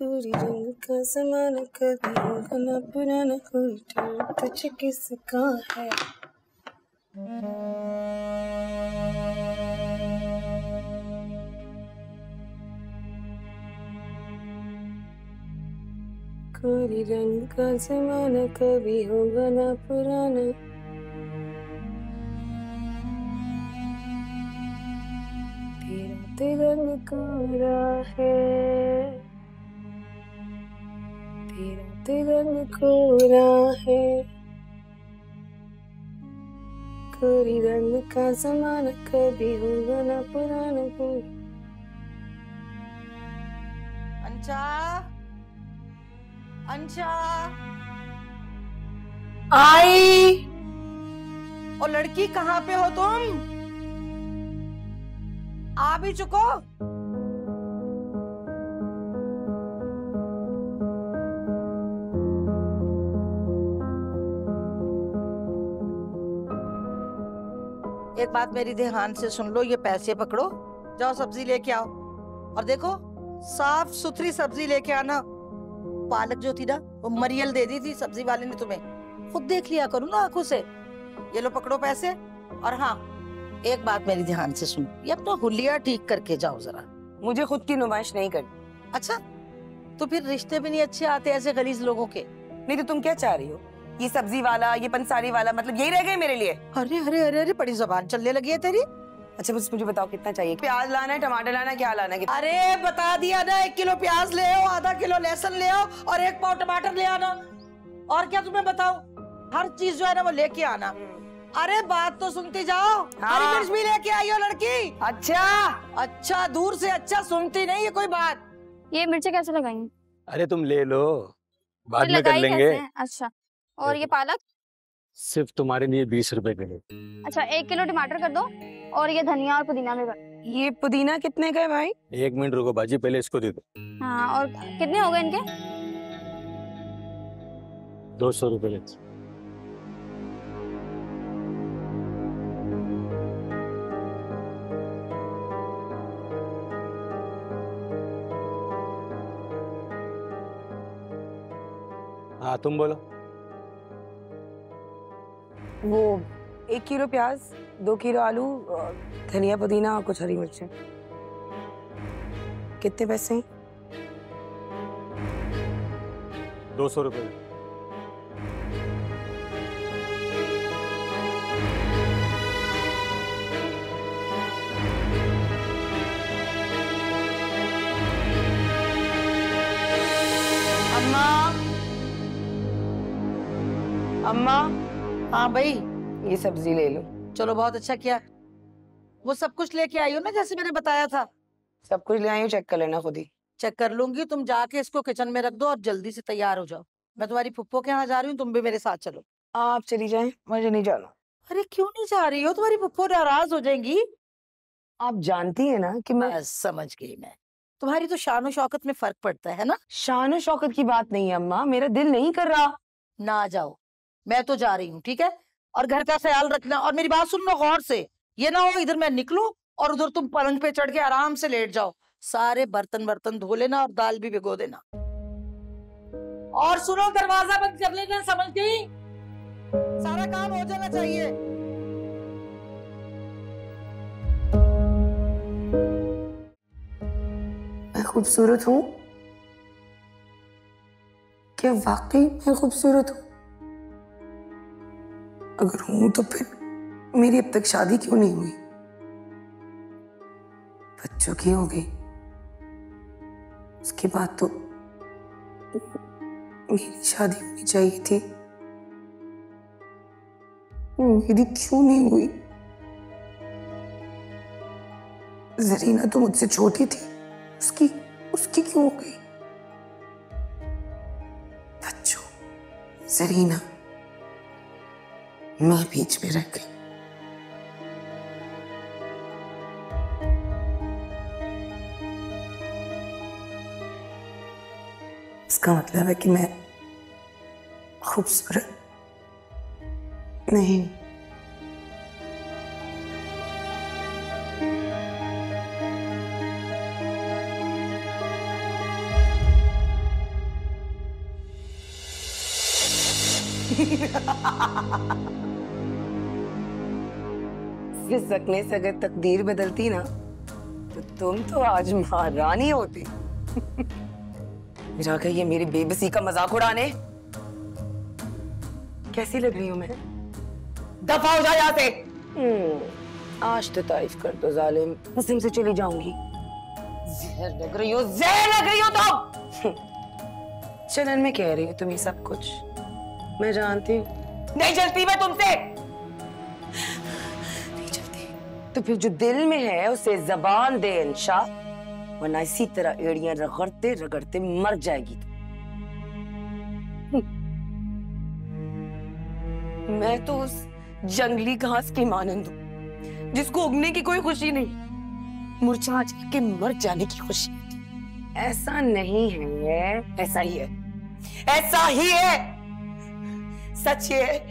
कोरी रंग का ज़माना कभी होगा ना पुराना कोई डर तुझे किसका है। कोरी रंग का ज़माना कभी होगा ना पुराना। तेरा रंग कोरा है, तेरा रंग कोरा है। कोरी रंग का ज़माना कभी होगा ना पुराना कोई। अंशा, अंशा, आई। और लड़की कहाँ पे हो तुम? आ भी चुको? एक बात मेरी ध्यान से सुन लो, ये पैसे पकड़ो, जाओ सब्जी लेके आओ। और देखो साफ सुथरी सब्जी लेके आना। पालक जो थी ना वो मरियल दे दी थी सब्जी वाले ने तुम्हें, खुद देख लिया करो ना आंखों से। ये लो पकड़ो पैसे। और हाँ, एक बात मेरी ध्यान से सुनो, ये अपना हुलिया ठीक करके जाओ जरा। मुझे खुद की नुमाइश नहीं करनी। अच्छा, तो फिर रिश्ते भी नहीं अच्छे आते ऐसे गलीज लोगों के। नहीं तो तुम क्या चाह रही हो? ये सब्जी वाला, ये पंसारी वाला, मतलब यही रह गए मेरे लिए? अरे अरे अरे अरे, बड़ी जुबान चलने लगी है तेरी। अच्छा बस मुझे बताओ कितना चाहिए? प्याज लाना है, टमाटर लाना है, क्या लाना है? अरे बता दिया ना, 1 किलो प्याज ले आओ, आधा किलो लहसुन ले आओ और 1 पाव टमाटर ले आना। और क्या तुम्हें बताओ, हर चीज जो है ना वो लेके आना। अरे बात तो सुनती जाओ। हरी मिर्च भी लेके आई हो लड़की। अच्छा अच्छा, दूर से अच्छा, सुनती नहीं है कोई बात। ये मिर्चें कैसे लगाएंगे? अरे तुम ले लो, बाद तो में कर लेंगे। अच्छा, और ये पालक? सिर्फ तुम्हारे लिए 20 रुपए के लिए। अच्छा, 1 किलो टमाटर कर दो, और ये धनिया और पुदीना भी कर। ये पुदीना कितने का है भाई? 1 मिनट रुको बाजी, पहले इसको दे दो। हाँ, और कितने हो गए इनके? 200 रुपए ले। हाँ तुम बोलो। वो 1 किलो प्याज, 2 किलो आलू, धनिया पुदीना और कुछ हरी मिर्चें। कितने पैसे? 200 रुपए। अम्मा, अम्मा। हाँ भाई, ये सब्जी ले लो। चलो बहुत अच्छा किया। वो सब कुछ लेके आई हो ना जैसे मैंने बताया था? सब कुछ ले आई हूँ, चेक कर लेना खुद ही। चेक कर लूंगी, तुम जाके इसको किचन में रख दो और जल्दी से तैयार हो जाओ। मैं तुम्हारी फुप्पो के यहाँ जा रही हूँ, तुम भी मेरे साथ चलो। आप चली जाएं, मुझे नहीं जाना। अरे क्यों नहीं जा रही हो? तुम्हारी फुप्पो नाराज हो जाएंगी। आप जानती हैं ना कि मैं समझ गई मैं, तुम्हारी तो शान शौकत में फर्क पड़ता है ना। शान शौकत की बात नहीं है अम्मा, मेरा दिल नहीं कर रहा। ना जाओ, मैं तो जा रही हूँ, ठीक है? और घर का ख्याल रखना, और मेरी बात सुनना गौर से। ये ना हो इधर मैं निकलूं और उधर तुम पलंग पे चढ़ के आराम से लेट जाओ। सारे बर्तन धो लेना और दाल भी भिगो देना। और सुनो, दरवाजा बंद कर लेना, समझ गई? सारा काम हो जाना चाहिए। मैं खूबसूरत हूँ? क्या वाकई मैं खूबसूरत हूँ? अगर हूं तो फिर मेरी अब तक शादी क्यों नहीं हुई? बच्चों की हो गई, उसके बाद तो मेरी शादी होनी चाहिए थी। मेरी क्यों नहीं हुई? जरीना तो मुझसे छोटी थी, उसकी क्यों हो गई? बच्चों, जरीना, मैं बीच में रह गई। इसका मतलब है कि मैं खूबसूरत नहीं। फिसकने से अगर तकदीर बदलती ना तो तुम तो आज महारानी होती। जाकर ये मेरी बेबसी का मजाक उड़ाने। कैसी लग रही हूं मैं? दफा हो जा यहाँ से। आज तो तारीफ कर दो जालिम, कसम से चली जाऊंगी। जहर लग रही हो, जहर लग रही हो तुम। चलन में कह रही हूँ तुम ये सब कुछ मैं जानती हूँ। नहीं चलती मैं तुमसे, नहीं चलती। तो फिर जो दिल में है उसे जबान दे इंशा, वरना इसी तरह एड़ियां रगड़ते रगड़ते मर जाएगी। मैं तो उस जंगली घास की मानंद हूं जिसको उगने की कोई खुशी नहीं, मुरझा के मर जाने की खुशी। ऐसा नहीं है, ऐसा ही है, ऐसा ही है। सच ये है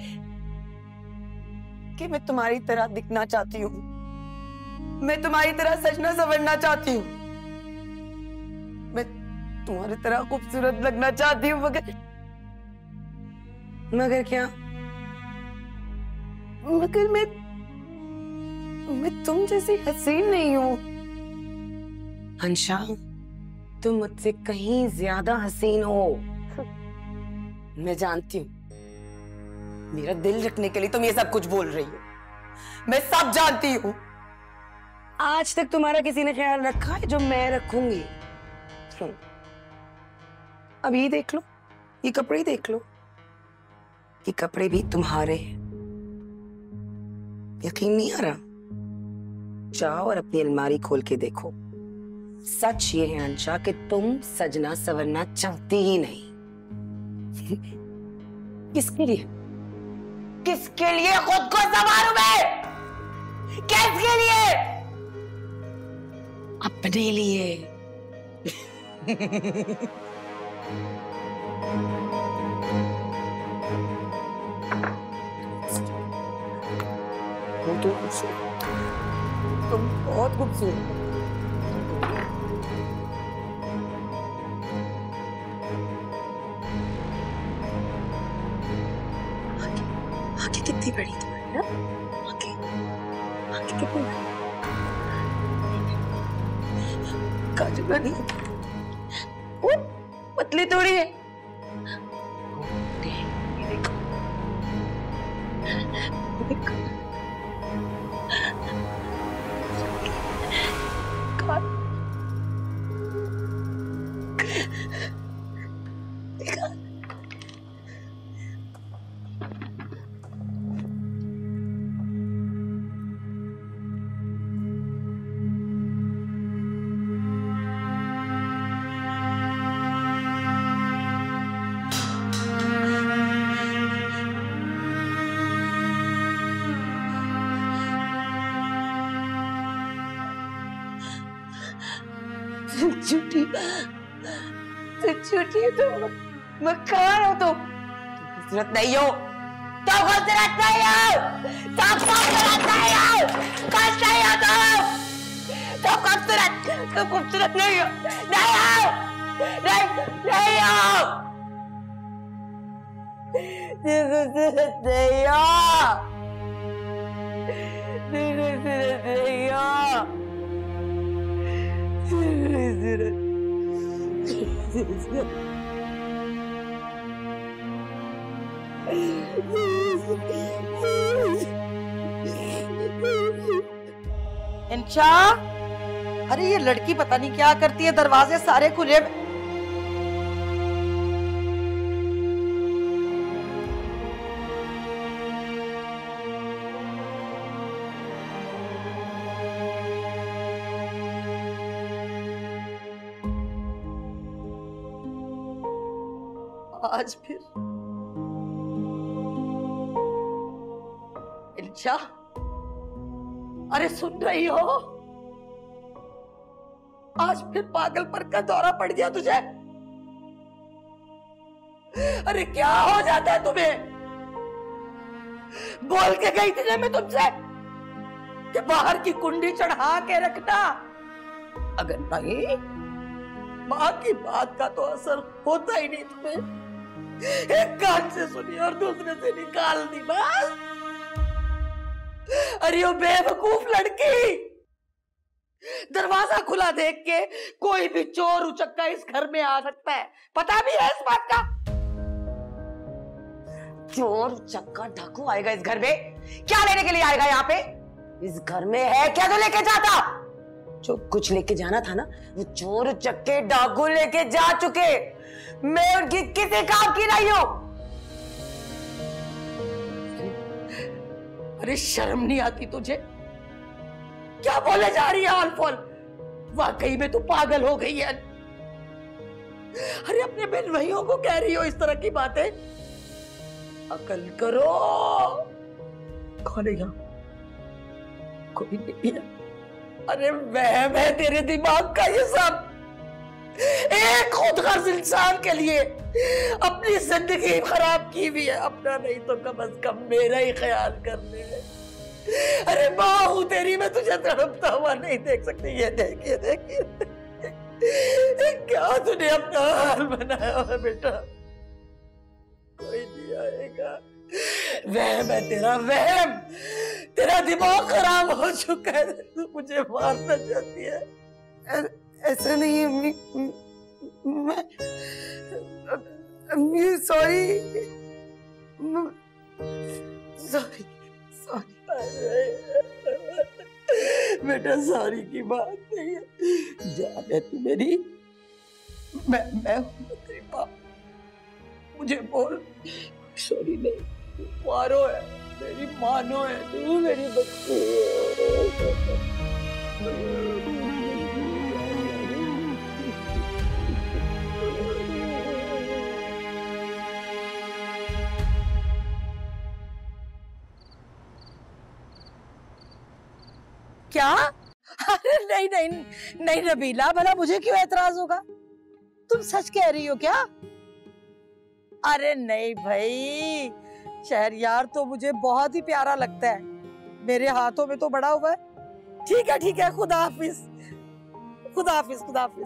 कि मैं तुम्हारी तरह दिखना चाहती हूँ, मैं तुम्हारी तरह सजना संवरना चाहती हूँ, मैं तुम्हारी तरह खूबसूरत लगना चाहती हूँ, मगर क्या? मगर मैं तुम जैसी हसीन नहीं हूँ अंशा, तुम मुझसे कहीं ज्यादा हसीन हो। मैं जानती हूँ मेरा दिल रखने के लिए तुम ये सब कुछ बोल रही हो, मैं सब जानती हूँ। आज तक तुम्हारा किसी ने ख्याल रखा है जो मैं रखूंगी? अब ये देख लो, ये कपड़े देख लो, ये कपड़े भी तुम्हारे हैं। यकीन नहीं आ रहा? जाओ और अपनी अलमारी खोल के देखो। सच ये है अंशा कि तुम सजना संवरना चाहती ही नहीं। किसके लिए? किसके लिए खुद को संवारूं मैं? किसके लिए? अपने लिए। वो तो खूबसूरत, तुम बहुत खूबसूरत। आंखें कितनी बड़ी तुम्हारी ना? आंखें कितनी बड़ी? काजल का नहीं, वो पतली थोड़ी है। ये देखो, देखो। झूठी है तुम, मक्कार हो तुम। खूबसूरत नहीं हो, तुम खूबसूरत नहीं हो, तुम खूबसूरत नहीं हो, कौन नहीं हो तुम खूबसूरत नहीं हो, नहीं हो, नहीं हो, नहीं हो, खूबसूरत नहीं हो, खूबसूरत नहीं हो, खूबसूरत। इंशा, अरे ये लड़की पता नहीं क्या करती है, दरवाजे सारे खुले। आज फिर इंशा, अरे सुन रही हो? आज फिर पागलपन का दौरा पड़ गया तुझे? अरे क्या हो जाता है तुम्हें? बोल के गई थी ना मैं तुमसे कि बाहर की कुंडी चढ़ा के रखना, अगर नहीं माँ की बात का तो असर होता ही नहीं तुम्हें। एक कान से सुनी और दूसरे से निकाल दी बस। अरे वो बेवकूफ लड़की, दरवाजा खुला देख के कोई भी चोर उचक्का इस घर में आ सकता है, पता भी है इस बात का। चोर उचक्का डाकू आएगा इस घर में? क्या लेने के लिए आएगा यहाँ पे? इस घर में है क्या जो लेके जाता? जो कुछ लेके जाना था ना, वो चोर उचक्के डाकू लेके जा चुके। मैं उनकी किसी काम की नहीं हूं। अरे शर्म नहीं आती तुझे? क्या बोले जा रही है हाल-फॉल? वाकई में तू पागल हो गई है। अरे अपने बहन भाइयों को कह रही हो इस तरह की बातें? अकल करो। कौन है यहाँ? कोई नहीं है। अरे वहम है तेरे दिमाग का ये सब। एक खुदगर्ज इंसान के लिए अपनी जिंदगी खराब की भी है, अपना नहीं तो कम से कम मेरा ही ख्याल कर ले। अरे माँ हूं तेरी, मैं तुझे तड़पता हुआ नहीं देख सकती। ये देख, ये देख, ये देख। क्या तूने अपना हाल बनाया है बेटा? कोई नहीं आएगा। वहम है तेरा, वहम। तेरा दिमाग खराब हो चुका है, तू मुझे मारना चाहती है। ऐसा नहीं है मैं सॉरी सॉरी सॉरी। बेटा सॉरी की बात नहीं है, जान है तू मेरी। मैं हूं तेरी माँ, मुझे बोल। सॉरी नहीं, तू मारो है, मेरी मानो है, तू मेरी बच्ची है। क्या? अरे नहीं नहीं नहीं नबीला, भला मुझे क्यों एतराज होगा? तुम सच कह रही हो क्या? अरे नहीं भाई, शहरयार तो मुझे बहुत ही प्यारा लगता है, मेरे हाथों में तो बड़ा हुआ है। ठीक है, खुदा हाफिज, खुदा हाफिज, खुदा हाफिज।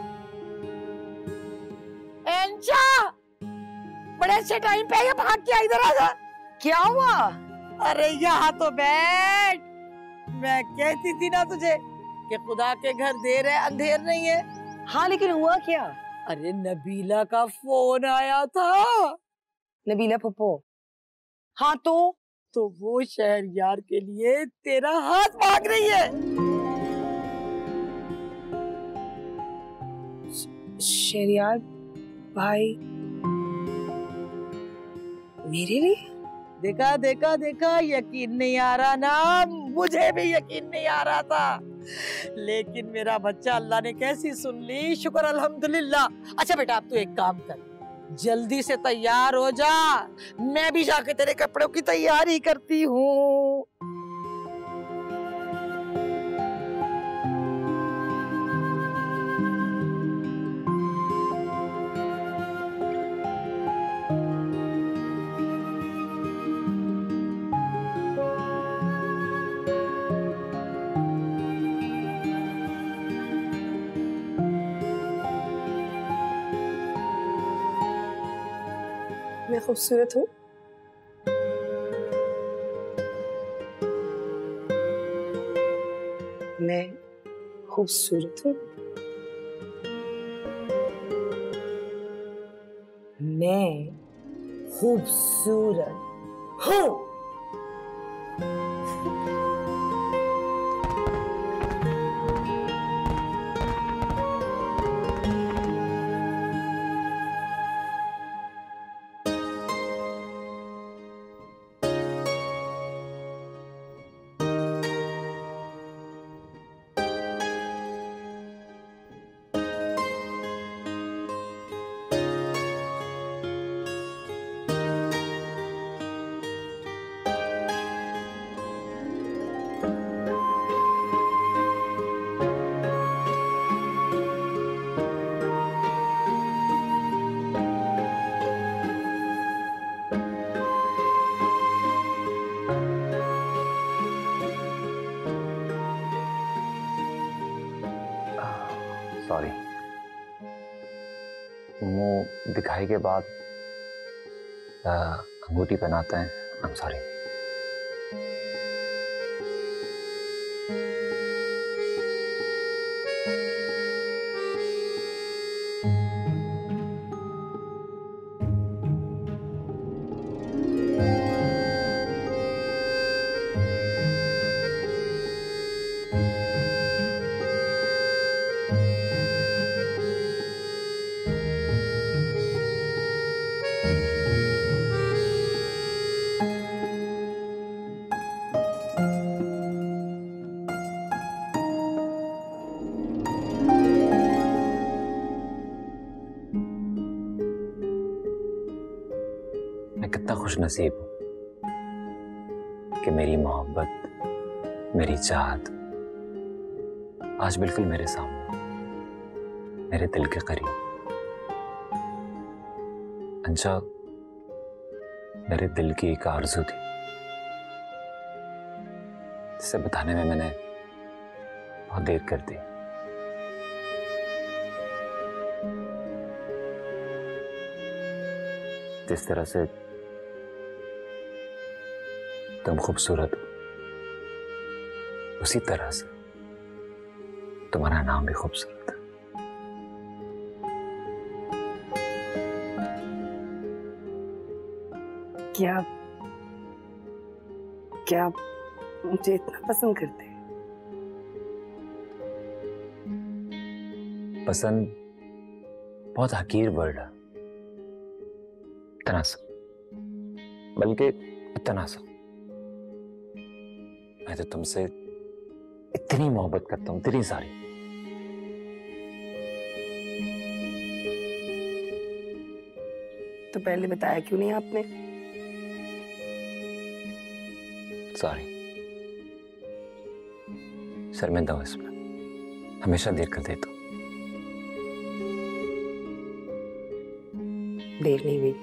एंशा, बड़े अच्छे टाइम पे भाग के इधर आ जा। क्या हुआ? अरे यहाँ तो बैठ। मैं कहती थी ना तुझे कि खुदा के घर देर है अंधेर नहीं है। हाँ लेकिन हुआ क्या? अरे नबीला का फोन आया था। नबीला फुप्पो? हाँ तो वो शहरयार के लिए तेरा हाथ मांग रही है। शहरयार भाई मेरे लिए? देखा देखा देखा, यकीन नहीं आ रहा ना? मुझे भी यकीन नहीं आ रहा था, लेकिन मेरा बच्चा अल्लाह ने कैसी सुन ली, शुक्र अल्हम्दुलिल्लाह। अच्छा बेटा, अब तू एक काम कर, जल्दी से तैयार हो जा, मैं भी जाके तेरे कपड़ों की तैयारी करती हूँ। मैं खूबसूरत हूँ? मैं खूबसूरत हूँ? मैं खूबसूरत हूँ? सॉरी, मुंह दिखाई के बाद अंगूठी पहनाते हैं। I am sorry. मैं कितना खुशनसीब हूँ कि मेरी मोहब्बत, मेरी चाहत आज बिल्कुल मेरे सामने, मेरे दिल के करीब। अंशा, मेरे दिल की एक आरज़ू थी जिसे बताने में मैंने बहुत देर कर दी। जिस तरह से तुम खूबसूरत हो, उसी तरह से तुम्हारा नाम भी खूबसूरत है। क्या क्या आप मुझे इतना पसंद करते हैं? पसंद बहुत हकीर वर्ड है, इतना सा, बल्कि इतना सा। मैं तो तुमसे इतनी मोहब्बत करता हूं, इतनी सारी। तो पहले बताया क्यों नहीं आपने? सॉरी, शर्मिंदा हूं इसमें, हमेशा देर कर देता हूं। देर नहीं हुई।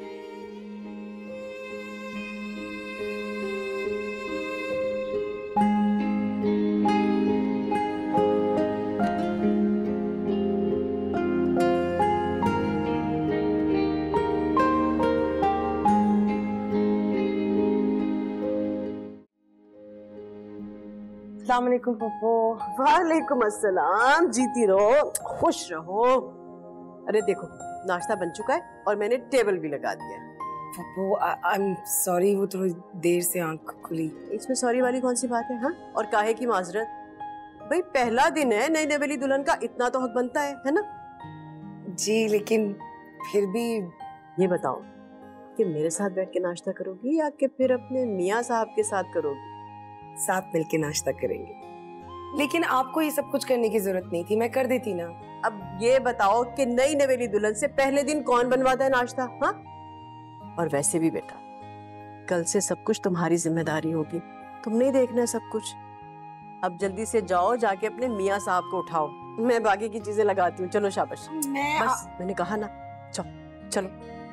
अस्सलाम वालेकुम पप्पू। वालेकुम अस्सलाम। जीती रहो, खुश रहो। अरे देखो, नाश्ता बन चुका है और मैंने टेबल भी लगा दिया है। पप्पू, आई एम सॉरी, वो थोड़ी देर से आंख खुली। इसमें सॉरी वाली कौन सी बात है? हाँ, और काहे की माजरत? भाई पहला दिन है नई नवेली दुल्हन का, इतना तो हक बनता है ना? जी, लेकिन फिर भी ये बताओ कि मेरे साथ बैठ के नाश्ता करोगी या कि फिर अपने मियाँ साहब के साथ करोगी? साथ मिलके नाश्ता करेंगे। लेकिन आपको ये सब कुछ करने की जरूरत नहीं थी, मैं कर देती ना। अब ये बताओ कि नई नवेली दुल्हन से पहले दिन कौन बनवाता है नाश्ता? हाँ, और वैसे भी बेटा, कल से सब कुछ तुम्हारी जिम्मेदारी होगी, तुम नहीं देखना है सब कुछ। अब जल्दी से जाओ, जाके अपने मियाँ साहब को उठाओ, मैं बाकी की चीजें लगाती हूँ। चलो शाबाश। बस मैंने कहा ना, चलो चलो।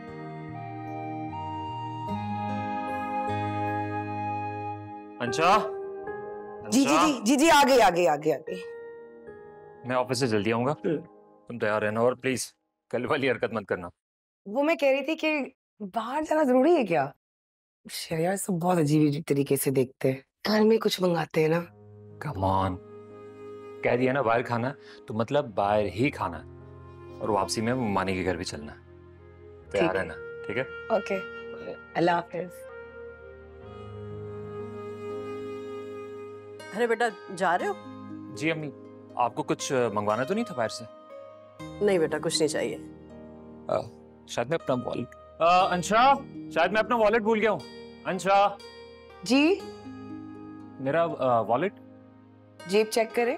अंशा, जी जी जी जी जी, आ गई आ गई आ गई आ गई। मैं ऑफिस से जल्दी आऊंगा, तुम तैयार रहना और प्लीज कल वाली हरकत मत करना। वो मैं कह रही थी कि बाहर जाना जरूरी है क्या? शरिया सब बहुत अजीब तरीके से देखते हैं। घर में कुछ मंगाते हैं ना। कम ऑन, कह दिया ना बाहर खाना, तो मतलब बाहर ही खाना, और वापसी में मानी के घर भी चलना। तैयार रहना, ठीक है? ओके, अल्लाह हाफिज। अरे बेटा, जा रहे हो? जी अम्मी, आपको कुछ मंगवाना तो नहीं था बाहर से? नहीं बेटा, कुछ नहीं चाहिए। शायद मैं अपना वॉलेट, अंशा, शायद मैं अपना वॉलेट भूल गया हूँ। अंशा जी, मेरा वॉलेट। जेब चेक करें।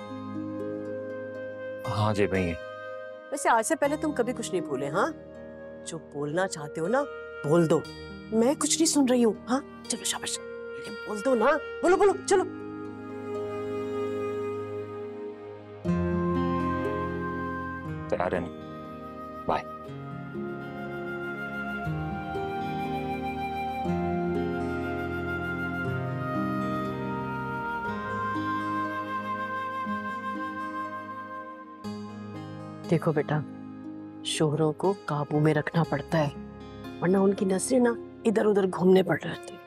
हाँ जेब में ही है। वैसे आज से पहले तुम कभी कुछ नहीं भूले। हाँ, जो बोलना चाहते हो ना बोल दो, मैं कुछ नहीं सुन रही हूँ। हाँ चलो शाबाश, बोल दो ना, बोलो बोलो चलो। तैयार रहना, बाय। देखो बेटा, शोहरों को काबू में रखना पड़ता है, वरना उनकी नजरें ना इधर उधर घूमने पड़ रहे थे।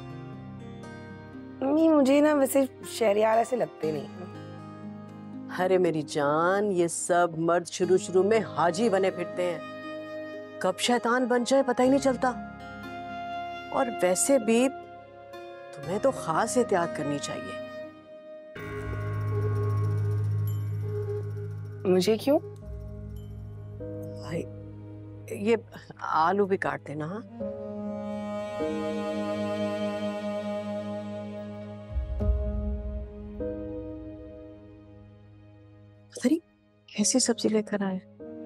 मम्मी मुझे ना वैसे शहरियार ऐसे लगते नहीं। अरे मेरी जान, ये सब मर्द शुरू शुरू में हाजी बने फिरते हैं, कब शैतान बन जाए पता ही नहीं चलता। और वैसे भी तुम्हें तो खास एहतियात करनी चाहिए। मुझे क्यों? भाई ये आलू भी काट देना। हाँ पता नहीं कैसी सब्जी लेकर आए।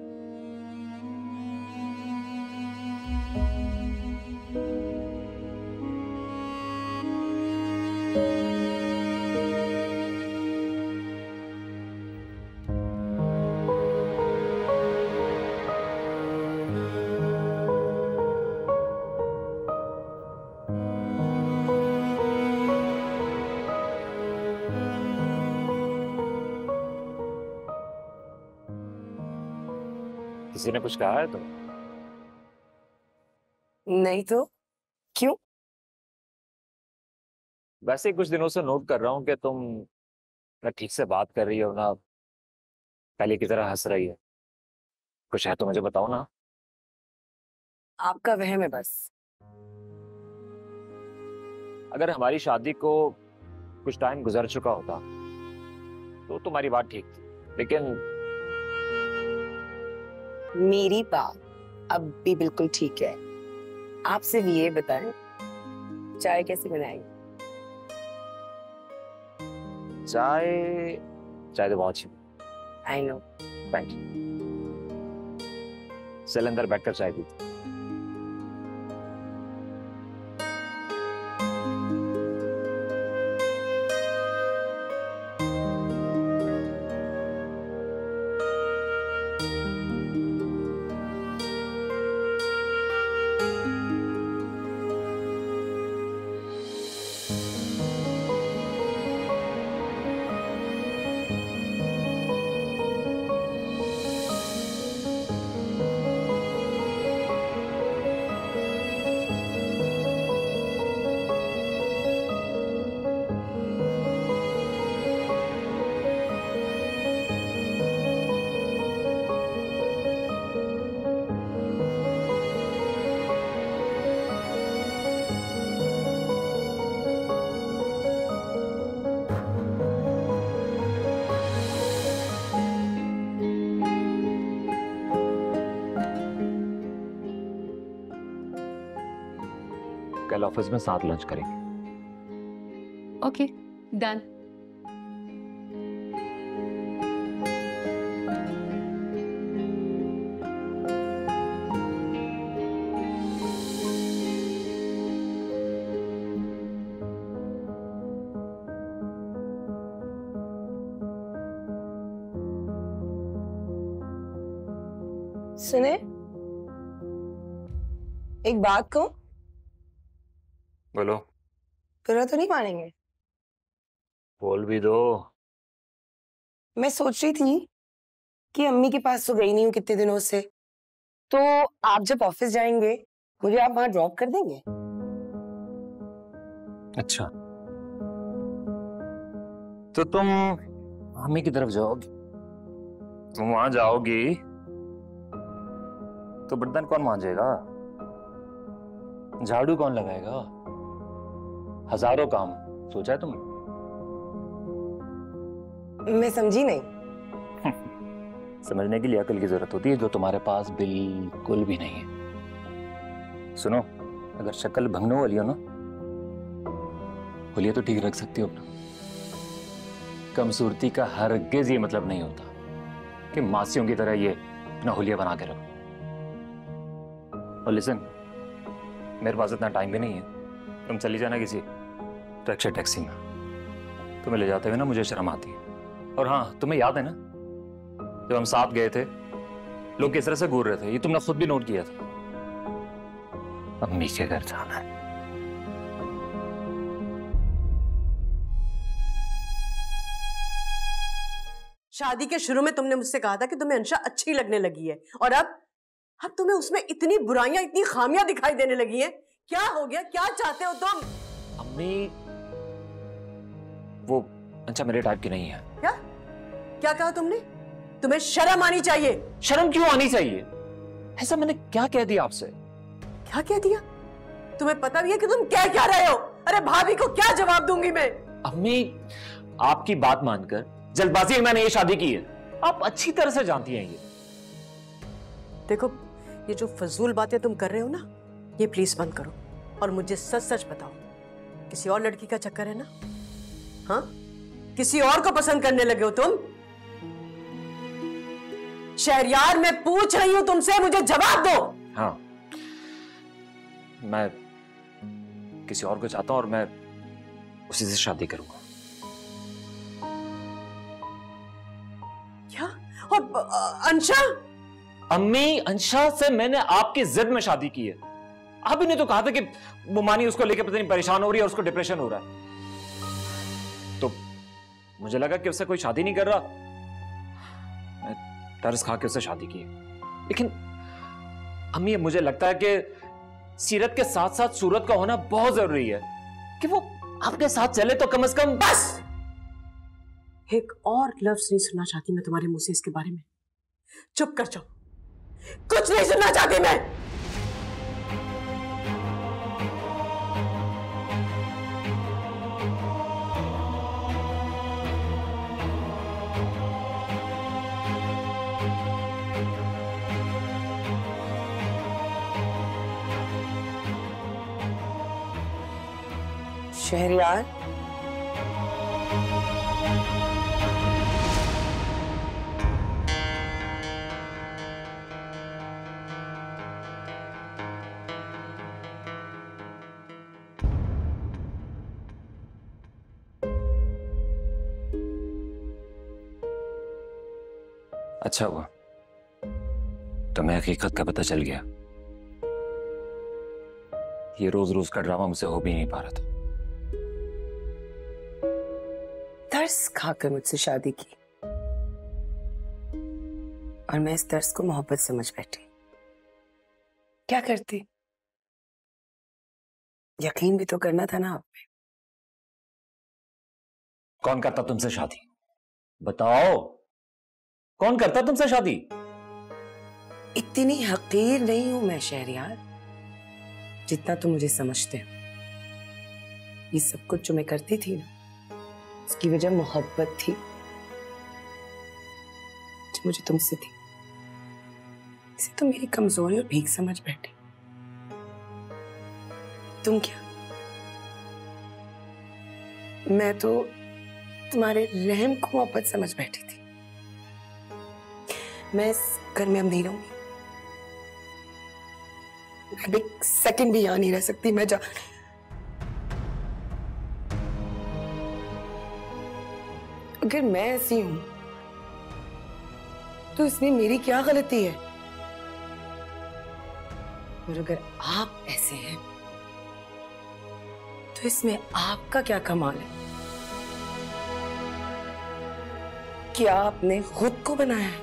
किसी ने कुछ कहा है तो? नहीं तो क्यों? वैसे ही कुछ दिनों से नोट कर रहा हूँ कि तुम ना ठीक से बात कर रही हो ना पहले की तरह हंस रही है। कुछ है तो मुझे बताओ ना। आपका वहम है बस। अगर हमारी शादी को कुछ टाइम गुजर चुका होता तो तुम्हारी बात ठीक थी, लेकिन मेरी बात अब भी बिल्कुल ठीक है। आप सिर्फ ये बताएं चाय कैसे बनाएंगे? चाय तो बहुत अच्छी। I know. Thank you. चल अंदर बैठकर चाय पीते। कल ऑफिस में साथ लंच करेंगे। Okay done. सुने, एक बात कहूं? बोलो। बुरा तो नहीं मानेंगे? बोल भी दो। मैं सोच रही थी कि अम्मी के पास तो गई नहीं हूँ कितने दिनों से, तो आप जब ऑफिस जाएंगे मुझे आप वहां ड्रॉप कर देंगे? अच्छा, तो तुम अम्मी की तरफ जाओगी? तुम वहां जाओगी तो बर्तन कौन मांजेगा? झाड़ू कौन लगाएगा? हजारों काम सोचा है तुमने? मैं समझी नहीं। समझने के लिए अकल की जरूरत होती है, जो तुम्हारे पास बिल्कुल भी नहीं है। सुनो, अगर शक्ल भंगने वाली हो ना, होलिया तो ठीक रख सकती हो अपना। कमसूरती का हरगिज ये मतलब नहीं होता कि मासियों की तरह ये अपना होलिया बना के रखो। और लिसन, मेरे पास इतना टाइम भी नहीं है। तुम चली जाना किसी रिक्शा टैक्सी में, तुम्हें ले जाते हुए ना मुझे शर्म आती है। और हाँ, तुम्हें याद है ना जब हम साथ गए थे लोग किस तरह से घूर रहे थे? ये तुमने खुद भी नोट किया था। अम्मी के घर जाना है। शादी के शुरू में तुमने मुझसे कहा था कि तुम्हें अंशा अच्छी लगने लगी है, और अब तुम्हें उसमें इतनी बुराइयां, इतनी खामियां दिखाई देने लगी हैं क्या हो गया? क्या चाहते हो तुम? अम्मी, वो अच्छा मेरे टाइप की नहीं है। क्या क्या कहा तुमने? तुम्हें शर्म आनी चाहिए। शर्म क्यों आनी चाहिए? ऐसा मैंने क्या कह दिया आपसे? क्या कह दिया? तुम्हें पता भी है कि तुम क्या कह रहे हो? अरे भाभी को क्या जवाब दूंगी मैं? अम्मी, आपकी बात मानकर जल्दबाजी में मैंने ये शादी की है। आप अच्छी तरह से जानती हैं ये। देखो, ये जो फजूल बातें तुम कर रहे हो ना, ये प्लीज बंद करो और मुझे सच सच बताओ, किसी और लड़की का चक्कर है ना? हाँ, किसी और को पसंद करने लगे हो तुम? शहरयार, मैं पूछ रही हूं तुमसे, मुझे जवाब दो। हाँ, मैं किसी और को चाहता हूं और मैं उसी से शादी करूंगा। क्या? और अंशा? अम्मी, अंशा से मैंने आपकी जिद में शादी की है। आप ही ने तो कहा था कि वो मानी उसको लेकर पता नहीं परेशान हो रही है और उसको डिप्रेशन हो रहा है, तो मुझे लगा कि उससे कोई शादी नहीं कर रहा, मैं तरस खा के उससे शादी की। लेकिन अम्मी, मुझे लगता है कि सीरत के साथ साथ सूरत का होना बहुत जरूरी है, कि वो आपके साथ चले तो कम से कम। बस एक और लफ्ज नहीं सुनना चाहती मैं तुम्हारे मुंह से इसके बारे में। चुप कर जाओ, कुछ नहीं सुनना चाहती मैं। शहरयार, अच्छा हुआ तुम्हें हकीकत का पता चल गया। ये रोज रोज का ड्रामा मुझसे हो भी नहीं पा रहा था। तरस खाकर मुझसे शादी की और मैं इस तरस को मोहब्बत समझ बैठी। क्या करती? यकीन भी तो करना था ना आप पे। कौन करता तुमसे शादी? बताओ, कौन करता तुमसे शादी? इतनी हकीर नहीं हूं मैं शहरयार, जितना तुम मुझे समझते हो। ये सब कुछ जो मैं करती थी ना, उसकी वजह मोहब्बत थी जो मुझे तुमसे थी। इसे तुम मेरी कमजोरी और भीख समझ बैठे। तुम क्या, मैं तो तुम्हारे रहम को मोहब्बत समझ बैठी थी। मैं इस घर में अब नहीं रहूंगी, मैं एक सेकंड भी यहां नहीं रह सकती। मैं जा अगर मैं ऐसी हूं तो इसमें मेरी क्या गलती है? और अगर आप ऐसे हैं तो इसमें आपका क्या कमाल है? क्या आपने खुद को बनाया है?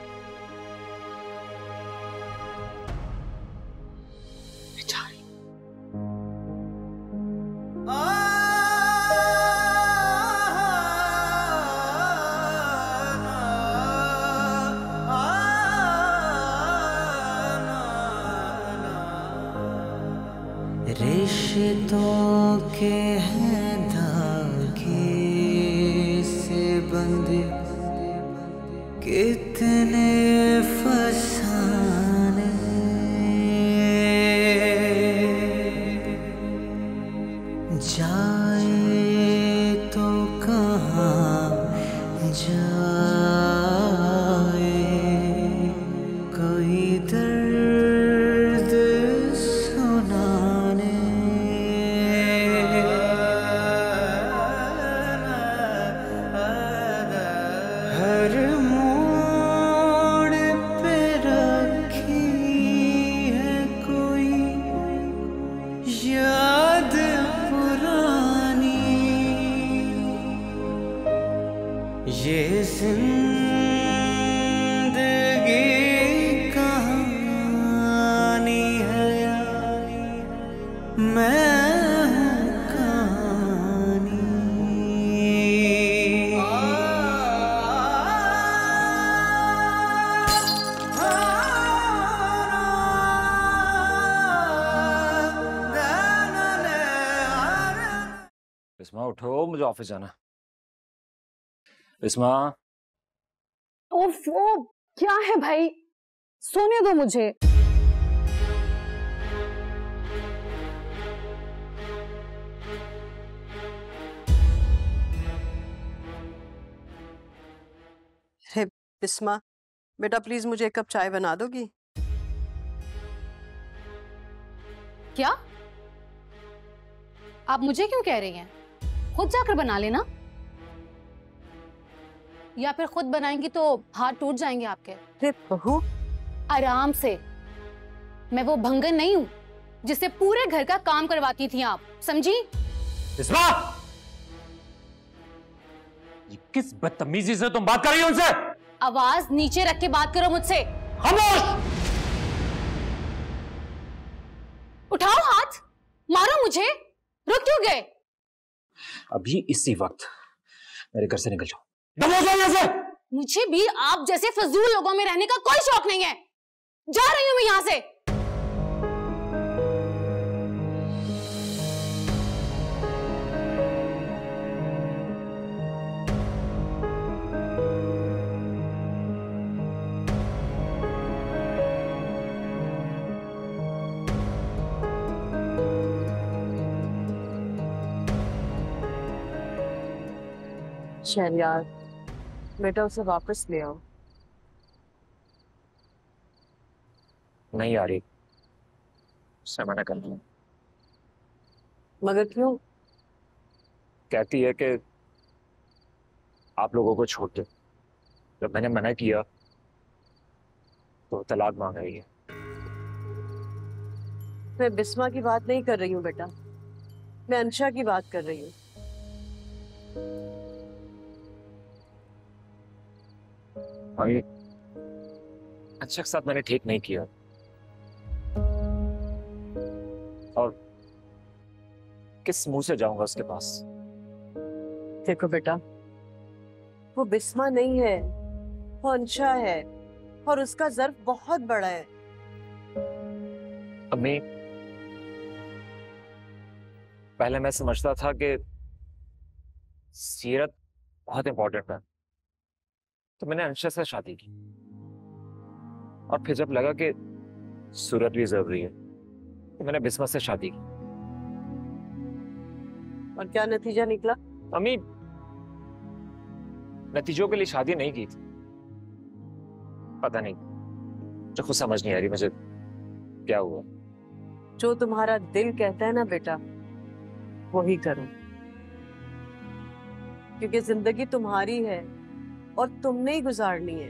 रिश्तों के हैं धागे से बंधे कितने फसाने, जाए तो कहाँ जाए, कोई दर्द सुनाने। हर मोड़ पे रखी है कोई याद पुरानी, ये जिंदगी कहाँ उठो, मुझे ऑफिस जाना है। बिस्मा, ओफो, क्या है भाई, सोने दो मुझे। अरे बिस्मा, बेटा प्लीज मुझे एक कप चाय बना दोगी? क्या? आप मुझे क्यों कह रही हैं? खुद जाकर बना लेना, या फिर खुद बनाएंगी तो हाथ टूट जाएंगे आपके। अरे बहू, आराम से। मैं वो भंगन नहीं हूं जिससे पूरे घर का काम करवाती थी आप, समझी? बिस्मा, ये किस बदतमीजी से तुम बात कर रही हो उनसे? आवाज नीचे रख के बात करो मुझसे। खामोश! उठाओ हाथ, मारो मुझे। रुक क्यों गए? अभी इसी वक्त मेरे घर से निकल जाओ। दबो जाओ यहाँ से। मुझे भी आप जैसे फजूल लोगों में रहने का कोई शौक नहीं है। जा रही हूं मैं यहां से। शहरयार, बेटा उसे वापस ले आओ। नहीं आ रही, उससे मना कर दिया। मगर क्यों? कहती है कि आप लोगों को छोड़ दो। जब मैंने मना किया तो तलाक मांग रही है। मैं बिस्मा की बात नहीं कर रही हूँ बेटा, मैं अंशा की बात कर रही हूँ। अभी अच्छा के साथ मैंने ठीक नहीं किया, और किस मुंह से जाऊंगा उसके पास? देखो बेटा, वो बिस्मा नहीं है, वो अंशा है, और उसका ज़र्फ बहुत बड़ा है। अम्मी, पहले मैं समझता था कि सीरत बहुत इंपॉर्टेंट है, तो मैंने अंशा से शादी की। और फिर जब लगा कि सूरत भी जरूरी है, तो मैंने बिस्मा से शादी की। और क्या नतीजा निकला? अम्मी, नतीजों के लिए शादी नहीं की थी। पता नहीं, मुझे खुद समझ नहीं आ रही मुझे क्या हुआ। जो तुम्हारा दिल कहता है ना बेटा, वही करो, क्योंकि जिंदगी तुम्हारी है और तुमने ही गुजारनी है।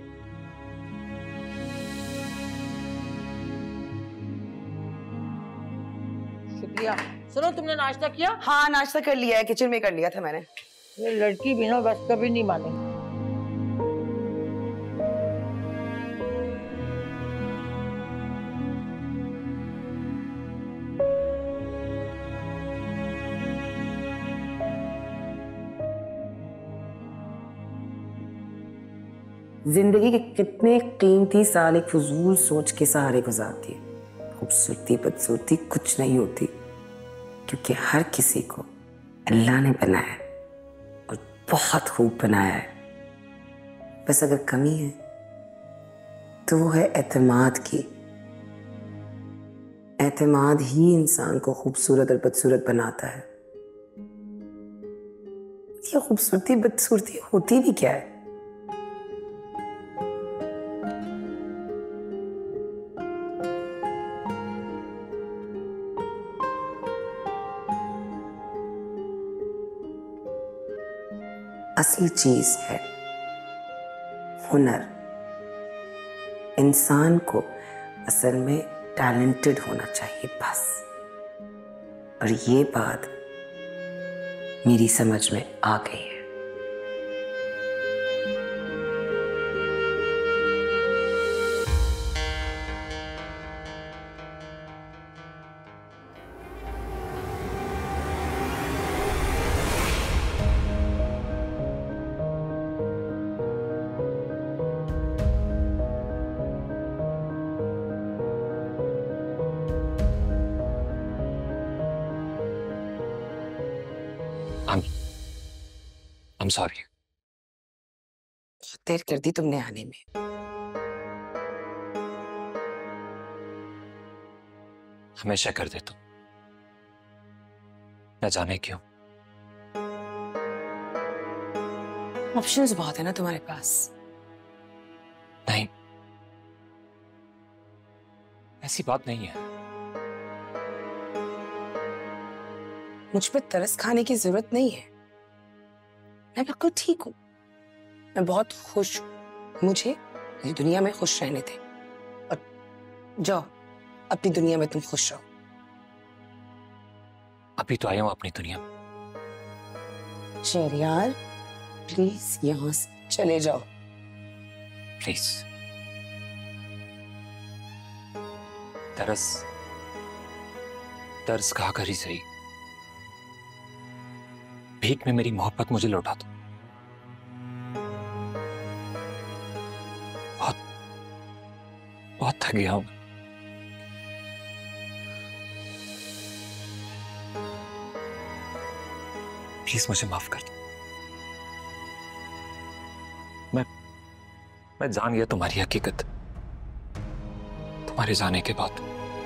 शुक्रिया। सुनो, तुमने नाश्ता किया? हाँ, नाश्ता कर लिया है, किचन में कर लिया था मैंने। ये लड़की भी ना बस कभी नहीं मानेगी। जिंदगी के कितने कीमती साल एक फजूल सोच के सहारे गुजारती है। खूबसूरती बदसूरती कुछ नहीं होती, क्योंकि हर किसी को अल्लाह ने बनाया है और बहुत खूब बनाया है। बस अगर कमी है तो वो है एतमाद की। एतमाद ही इंसान को खूबसूरत और बदसूरत बनाता है। ये खूबसूरती बदसूरती होती भी क्या है? असली चीज है हुनर। इंसान को असल में टैलेंटेड होना चाहिए बस। और ये बात मेरी समझ में आ गई है। I'm sorry. बहुत देर कर दी तुमने आने में। हमेशा कर देता हूं, न जाने क्यों। ऑप्शंस बहुत है ना तुम्हारे पास। नहीं, ऐसी बात नहीं है। मुझ पे तरस खाने की जरूरत नहीं है। मैं बिल्कुल ठीक हूँ, मैं बहुत खुश हूँ। मुझे इस दुनिया में खुश रहने दे और जाओ अपनी दुनिया में तुम खुश रहो। अभी तो आया हूं अपनी दुनिया में। शहरयार प्लीज यहाँ से चले जाओ। प्लीज। तरस खा कर ही सही, भीख में मेरी मोहब्बत मुझे लौटा दो। बहुत बहुत थक गया हूं। प्लीज मुझे माफ कर दो। मैं जान गया तुम्हारी हकीकत तुम्हारे जाने के बाद।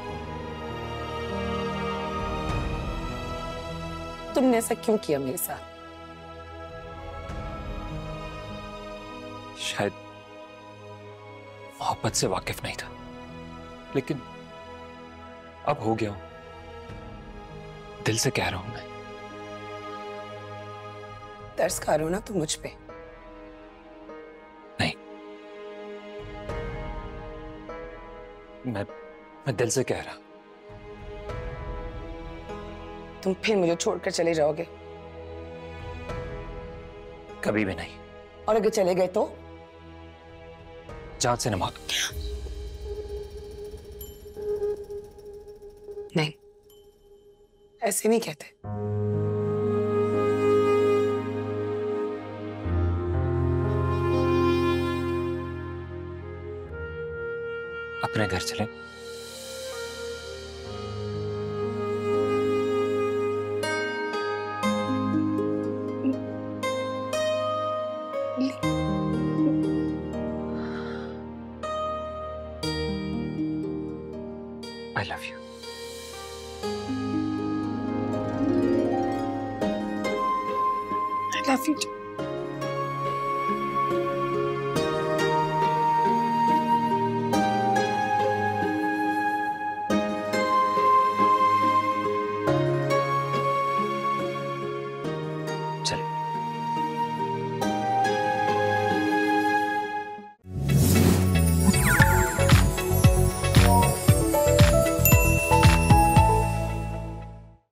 तुमने ऐसा क्यों किया मेरे साथ? शायद मोहब्बत से वाकिफ नहीं था, लेकिन अब हो गया हूं। दिल से कह रहा हूं मैं। तरस खा रहे हो ना तुम मुझ पे? नहीं, मैं दिल से कह रहा। तुम फिर मुझे छोड़कर चले जाओगे? कभी भी नहीं। और अगर चले गए तो? जान से न मांग। नहीं, ऐसे नहीं कहते। अपने घर चले। I love you. I love you too.